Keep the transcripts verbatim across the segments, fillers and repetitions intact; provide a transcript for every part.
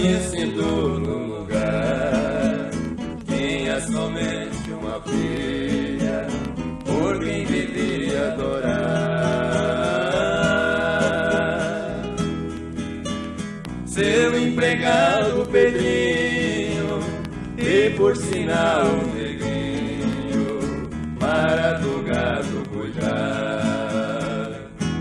conhecido no lugar, tinha somente uma filha, por quem devia adorar. Seu empregado Pedrinho, e por sinal negrinho, para do gado cuidar.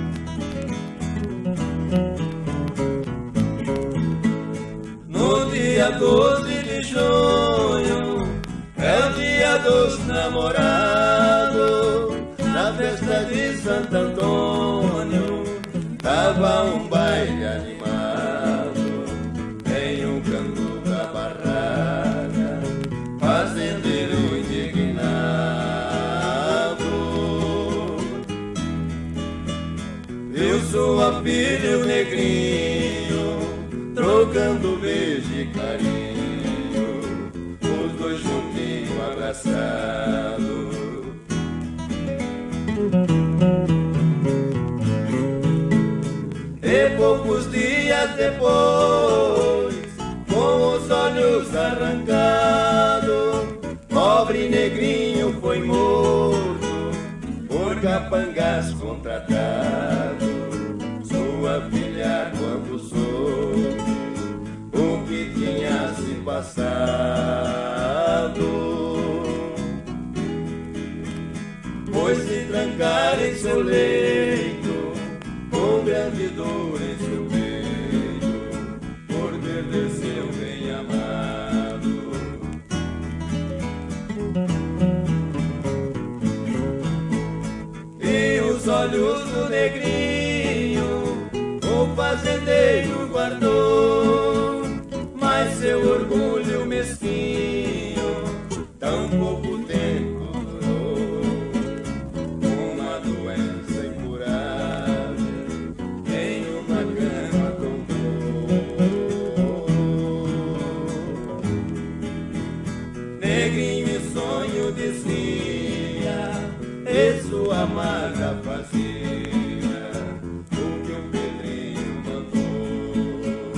No dia doze de junho, é o dia dos namorados, na festa de Santo Antônio, tava um baile animado, em um canto da barraca, fazendeiro indignado viu sua filha e o negrinho trocando beijo e carinho, os dois juntinhos abraçados. E poucos dias depois, com os olhos arrancados, pobre negrinho foi morto por capangas contratado. Sua filha, quando soube o que tinha se passado, foi se trancar em seu leito, com grande dor em seu peito, por perder seu bem amado. E os olhos do negrinho o fazendeiro guardou, mas seu orgulho mesquinho tão pouco tempo durou. Uma doença incurável em uma cama tomou. Negrinho em sonho dizia, e sua amada fazia o que o Pedrinho mandou.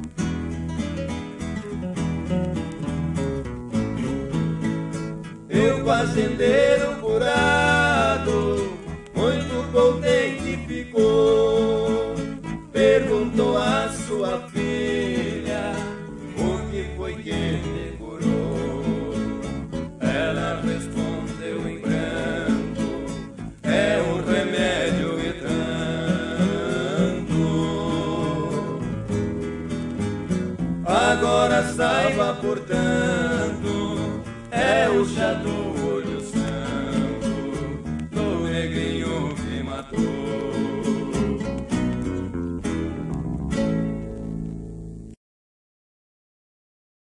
E o fazendeiro curado, muito contente ficou, perguntou a sua filha o que foi que lhe curou. Ela respondeu em branco, é um remédio e tanto. Agora saiba, portanto, é o chá do